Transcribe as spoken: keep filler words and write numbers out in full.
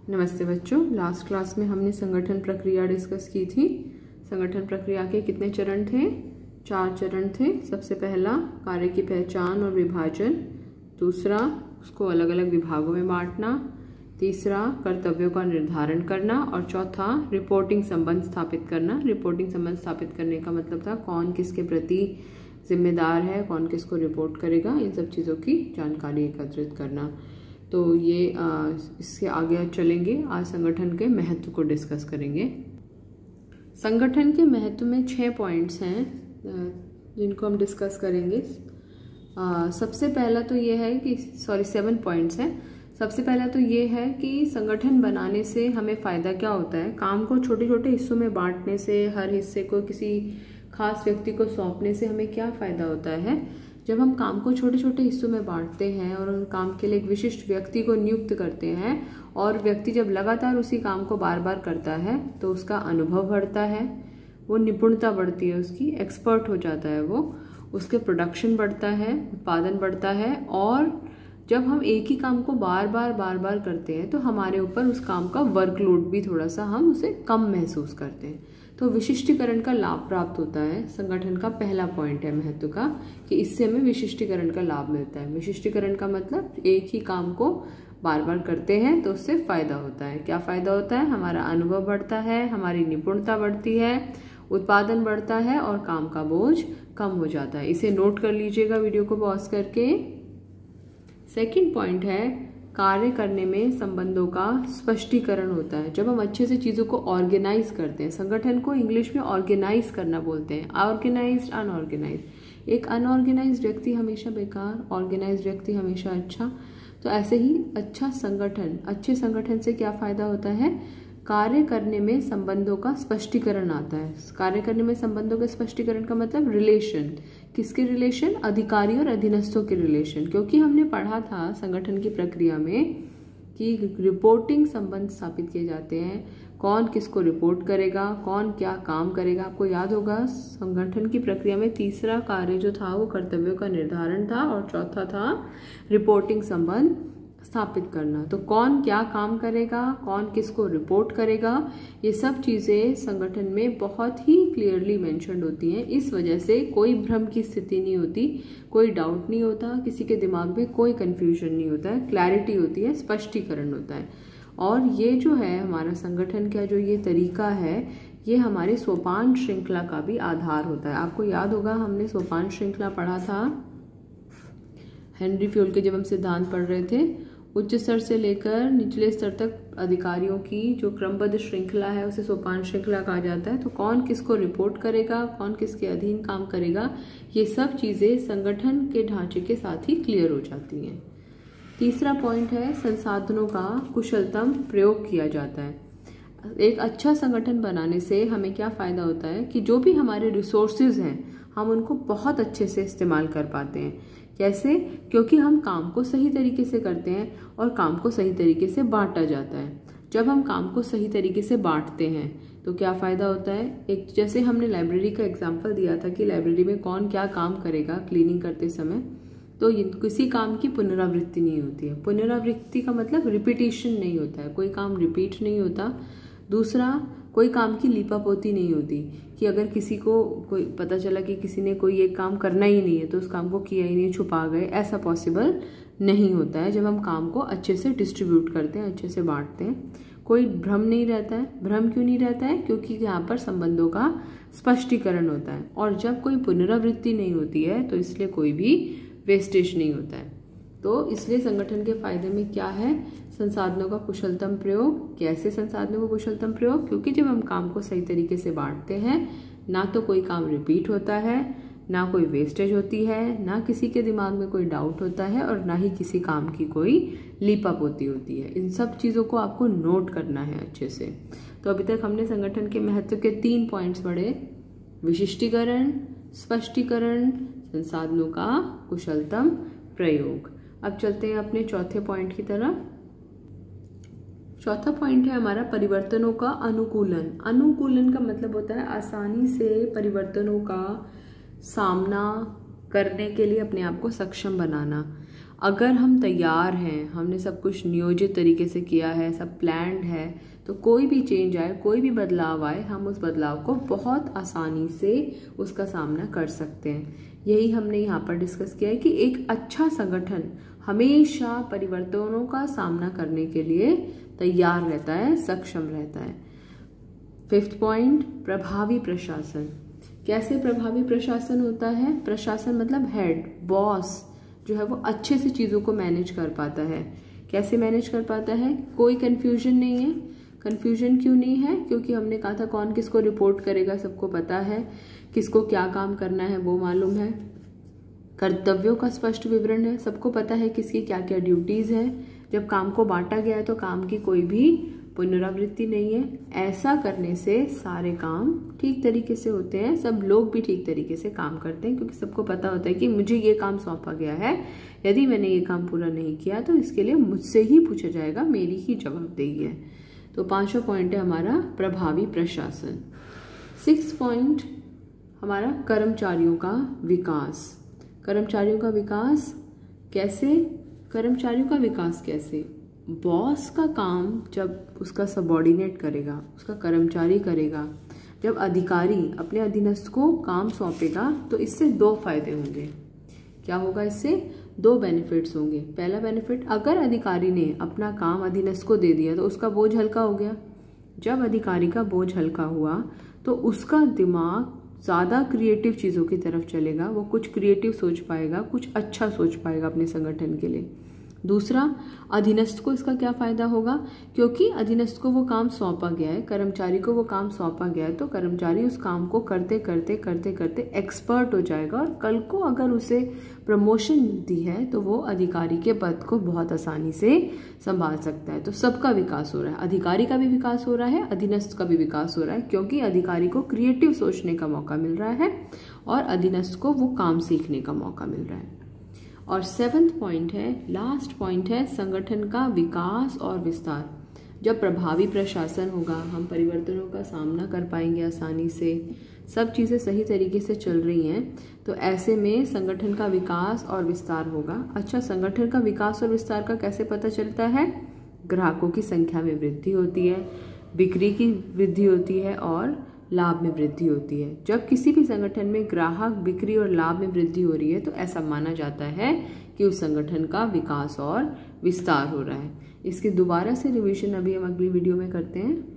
नमस्ते बच्चों, last class में हमने संगठन प्रक्रिया डिस्कस की थी। संगठन प्रक्रिया के कितने चरण थे? चार चरण थे। सबसे पहला कार्य की पहचान और विभाजन, दूसरा उसको अलग अलग विभागों में बांटना, तीसरा कर्तव्यों का निर्धारण करना और चौथा रिपोर्टिंग संबंध स्थापित करना। रिपोर्टिंग संबंध स्थापित करने का मतलब था कौन किसके प्रति जिम्मेदार है, कौन किसको रिपोर्ट करेगा, इन सब चीज़ों की जानकारी एकत्रित करना। तो ये आ, इससे आगे चलेंगे। आज संगठन के महत्व को डिस्कस करेंगे। संगठन के महत्व में छह पॉइंट्स हैं जिनको हम डिस्कस करेंगे। आ, सबसे पहला तो ये है कि सॉरी सेवन पॉइंट्स हैं। सबसे पहला तो ये है कि संगठन बनाने से हमें फ़ायदा क्या होता है। काम को छोटे छोटे हिस्सों में बांटने से, हर हिस्से को किसी खास व्यक्ति को सौंपने से हमें क्या फ़ायदा होता है। जब हम काम को छोटे छोटे हिस्सों में बांटते हैं और काम के लिए एक विशिष्ट व्यक्ति को नियुक्त करते हैं और व्यक्ति जब लगातार उसी काम को बार बार करता है तो उसका अनुभव बढ़ता है, वो निपुणता बढ़ती है, उसकी एक्सपर्ट हो जाता है, वो उसके प्रोडक्शन बढ़ता है, उत्पादन बढ़ता है। और जब हम एक ही काम को बार बार बार बार करते हैं तो हमारे ऊपर उस काम का वर्कलोड भी थोड़ा सा हम उसे कम महसूस करते हैं। तो विशिष्टीकरण का लाभ प्राप्त होता है। संगठन का पहला पॉइंट है महत्व का कि इससे हमें विशिष्टीकरण का लाभ मिलता है। विशिष्टीकरण का मतलब एक ही काम को बार बार करते हैं तो उससे फायदा होता है। क्या फायदा होता है? हमारा अनुभव बढ़ता है, हमारी निपुणता बढ़ती है, उत्पादन बढ़ता है और काम का बोझ कम हो जाता है। इसे नोट कर लीजिएगा वीडियो को पॉज करके। सेकेंड पॉइंट है कार्य करने में संबंधों का स्पष्टीकरण होता है। जब हम अच्छे से चीज़ों को ऑर्गेनाइज करते हैं, संगठन को इंग्लिश में ऑर्गेनाइज करना बोलते हैं। Organised, unorganised. एक अनऑर्गेनाइज्ड व्यक्ति हमेशा बेकार, ऑर्गेनाइज्ड व्यक्ति हमेशा अच्छा। तो ऐसे ही अच्छा संगठन, अच्छे संगठन से क्या फायदा होता है? कार्य करने में संबंधों का स्पष्टीकरण आता है। कार्य करने में संबंधों के स्पष्टीकरण का मतलब रिलेशन। किसके रिलेशन? अधिकारी और अधीनस्थों के रिलेशन। क्योंकि हमने पढ़ा था संगठन की प्रक्रिया में कि रिपोर्टिंग संबंध स्थापित किए जाते हैं। कौन किसको रिपोर्ट करेगा, कौन क्या काम करेगा। आपको याद होगा संगठन की प्रक्रिया में तीसरा कार्य जो था वो कर्तव्यों का निर्धारण था और चौथा था रिपोर्टिंग संबंध स्थापित करना। तो कौन क्या काम करेगा, कौन किसको रिपोर्ट करेगा, ये सब चीज़ें संगठन में बहुत ही क्लियरली मेंशन्ड होती हैं। इस वजह से कोई भ्रम की स्थिति नहीं होती, कोई डाउट नहीं होता, किसी के दिमाग में कोई कंफ्यूजन नहीं होता है, क्लैरिटी होती है, स्पष्टीकरण होता है। और ये जो है हमारा संगठन का जो ये तरीका है, ये हमारे सोपान श्रृंखला का भी आधार होता है। आपको याद होगा हमने सोपान श्रृंखला पढ़ा था हेनरी फ्यूल के, जब हम सिद्धांत पढ़ रहे थे। उच्च स्तर से लेकर निचले स्तर तक अधिकारियों की जो क्रमबद्ध श्रृंखला है उसे सोपान श्रृंखला कहा जाता है। तो कौन किसको रिपोर्ट करेगा, कौन किसके अधीन काम करेगा, ये सब चीज़ें संगठन के ढांचे के साथ ही क्लियर हो जाती हैं। तीसरा पॉइंट है संसाधनों का कुशलतम प्रयोग किया जाता है। एक अच्छा संगठन बनाने से हमें क्या फ़ायदा होता है कि जो भी हमारे रिसोर्सेज हैं हम उनको बहुत अच्छे से इस्तेमाल कर पाते हैं। कैसे? क्योंकि हम काम को सही तरीके से करते हैं और काम को सही तरीके से बांटा जाता है। जब हम काम को सही तरीके से बांटते हैं तो क्या फ़ायदा होता है? एक जैसे हमने लाइब्रेरी का एग्जाम्पल दिया था कि लाइब्रेरी में कौन क्या काम करेगा क्लीनिंग करते समय, तो किसी काम की पुनरावृत्ति नहीं होती है। पुनरावृत्ति का मतलब रिपीटिशन नहीं होता है, कोई काम रिपीट नहीं होता। दूसरा, कोई काम की लीपापोती नहीं होती कि अगर किसी को कोई पता चला कि किसी ने कोई एक काम करना ही नहीं है तो उस काम को किया ही नहीं, छुपा गए, ऐसा पॉसिबल नहीं होता है जब हम काम को अच्छे से डिस्ट्रीब्यूट करते हैं, अच्छे से बांटते हैं। कोई भ्रम नहीं रहता है। भ्रम क्यों नहीं रहता है? क्योंकि यहाँ पर संबंधों का स्पष्टीकरण होता है। और जब कोई पुनरावृत्ति नहीं होती है तो इसलिए कोई भी वेस्टेज नहीं होता है। तो इसलिए संगठन के फायदे में क्या है? संसाधनों का कुशलतम प्रयोग। कैसे संसाधनों का कुशलतम प्रयोग? क्योंकि जब हम काम को सही तरीके से बांटते हैं ना तो कोई काम रिपीट होता है, ना कोई वेस्टेज होती है, ना किसी के दिमाग में कोई डाउट होता है और ना ही किसी काम की कोई लीपापोती होती है। इन सब चीज़ों को आपको नोट करना है अच्छे से। तो अभी तक हमने संगठन के महत्व के तीन पॉइंट्स पढ़े: विशिष्टीकरण, स्पष्टीकरण, संसाधनों का कुशलतम प्रयोग। अब चलते हैं अपने चौथे पॉइंट की तरफ। चौथा पॉइंट है हमारा परिवर्तनों का अनुकूलन। अनुकूलन का मतलब होता है आसानी से परिवर्तनों का सामना करने के लिए अपने आप को सक्षम बनाना। अगर हम तैयार हैं, हमने सब कुछ नियोजित तरीके से किया है, सब प्लान्ड है, तो कोई भी चेंज आए, कोई भी बदलाव आए, हम उस बदलाव को बहुत आसानी से उसका सामना कर सकते हैं। यही हमने यहाँ पर डिस्कस किया है कि एक अच्छा संगठन हमेशा परिवर्तनों का सामना करने के लिए तैयार रहता है, सक्षम रहता है। फिफ्थ पॉइंट, प्रभावी प्रशासन। कैसे प्रभावी प्रशासन होता है? प्रशासन मतलब हेड, बॉस जो है वो अच्छे से चीज़ों को मैनेज कर पाता है। कैसे मैनेज कर पाता है? कोई कंफ्यूजन नहीं है। कंफ्यूजन क्यों नहीं है? क्योंकि हमने कहा था कौन किसको रिपोर्ट करेगा, सबको पता है, किसको क्या काम करना है वो मालूम है। कर्तव्यों का स्पष्ट विवरण है, सबको पता है किसकी क्या क्या ड्यूटीज है। जब काम को बांटा गया है तो काम की कोई भी पुनरावृत्ति नहीं है। ऐसा करने से सारे काम ठीक तरीके से होते हैं, सब लोग भी ठीक तरीके से काम करते हैं, क्योंकि सबको पता होता है कि मुझे ये काम सौंपा गया है, यदि मैंने ये काम पूरा नहीं किया तो इसके लिए मुझसे ही पूछा जाएगा, मेरी ही जवाबदेही है। तो पांचवा पॉइंट है हमारा प्रभावी प्रशासन। सिक्स पॉइंट हमारा कर्मचारियों का विकास। कर्मचारियों का विकास कैसे? कर्मचारियों का विकास कैसे? बॉस का काम जब उसका सबॉर्डिनेट करेगा, उसका कर्मचारी करेगा, जब अधिकारी अपने अधीनस्थ को काम सौंपेगा, तो इससे दो फायदे होंगे। क्या होगा इससे? दो बेनिफिट्स होंगे। पहला बेनिफिट, अगर अधिकारी ने अपना काम अधीनस्थ को दे दिया तो उसका बोझ हल्का हो गया। जब अधिकारी का बोझ हल्का हुआ तो उसका दिमाग ज़्यादा क्रिएटिव चीज़ों की तरफ चलेगा, वो कुछ क्रिएटिव सोच पाएगा, कुछ अच्छा सोच पाएगा अपने संगठन के लिए। दूसरा, अधीनस्थ को इसका क्या फायदा होगा? क्योंकि अधीनस्थ को वो काम सौंपा गया है, कर्मचारी को वो काम सौंपा गया है, तो कर्मचारी उस काम को करते करते करते करते एक्सपर्ट हो जाएगा, और कल को अगर उसे प्रमोशन मिलती है तो वो अधिकारी के पद को बहुत आसानी से संभाल सकता है। तो सबका विकास हो रहा है, अधिकारी का भी विकास हो रहा है, अधीनस्थ का भी विकास हो रहा है, क्योंकि अधिकारी को क्रिएटिव सोचने का मौका मिल रहा है और अधीनस्थ को वो काम सीखने का मौका मिल रहा है। और सेवंथ पॉइंट है, लास्ट पॉइंट है, संगठन का विकास और विस्तार। जब प्रभावी प्रशासन होगा, हम परिवर्तनों का सामना कर पाएंगे आसानी से, सब चीज़ें सही तरीके से चल रही हैं, तो ऐसे में संगठन का विकास और विस्तार होगा। अच्छा, संगठन का विकास और विस्तार का कैसे पता चलता है? ग्राहकों की संख्या में वृद्धि होती है, बिक्री की वृद्धि होती है और लाभ में वृद्धि होती है। जब किसी भी संगठन में ग्राहक, बिक्री और लाभ में वृद्धि हो रही है तो ऐसा माना जाता है कि उस संगठन का विकास और विस्तार हो रहा है। इसके दोबारा से रिवीजन अभी हम अगली वीडियो में करते हैं।